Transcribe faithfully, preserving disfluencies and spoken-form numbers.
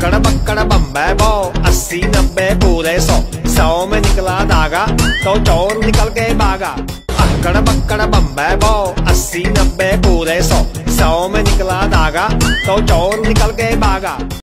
अक्कड़ बक्कड़ बम्बे बो, अस्सी नब्बे पूरे सौ, सौ में निकला धागा तो चोर निकल के भागा। अक्कड़ बक्कड़ बम्बे बो, अस्सी नब्बे पूरे सौ, सौ में निकला धागा तो चोर निकल के भागा।